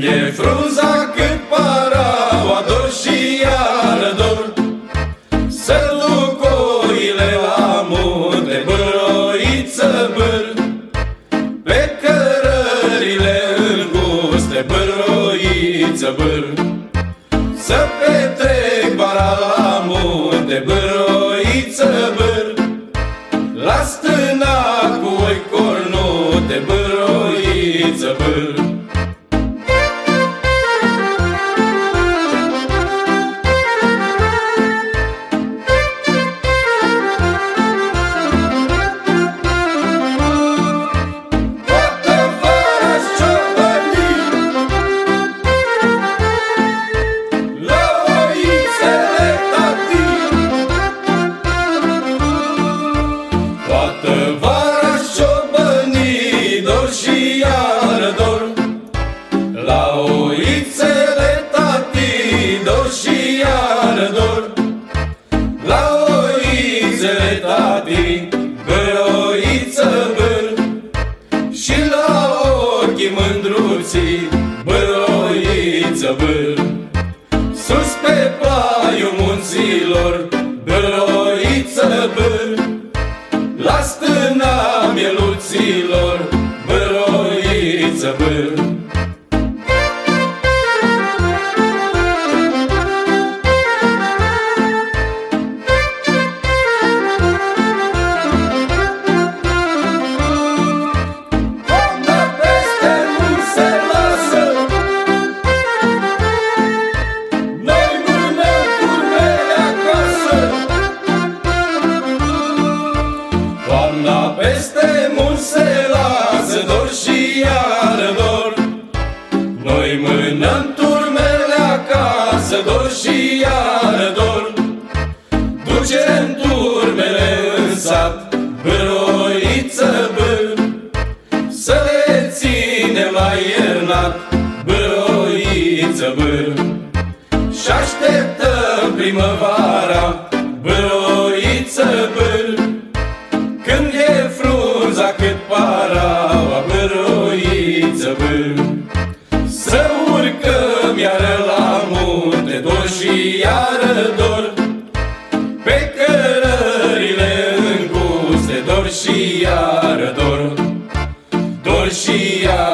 e frunza cât paraua, dor și iară dor, să duc oile la munte, bârloiță bâr, pe cărările înguste, bârloiță bâr, să petrec vara la munte, bârloiță bâr, la stâna cu oi cornute, bârloiță bâr. La oițele tati, dor și iară dor, la oițele tati, bârloiță bâr, și la ochii mândruții, bârloiță bâr, sus pe plaiul munților, bârloiță bâr, la stâna mieluților, bârloiță bâr. Peste munți se lasă, dor și iară dor, noi mânăm turmele acasă, dor și iară dor, ducem turmele în sat, bârloiță bâr, să le ținem la iernat, bârloiță bâr, și așteptăm primăvara, bârloiță bâr, când e frunza cât paraua, bârloiță bâr, să urcăm iară la munte, dor și iară dor, pe cărările înguste, dor și iară dor, dor și iară.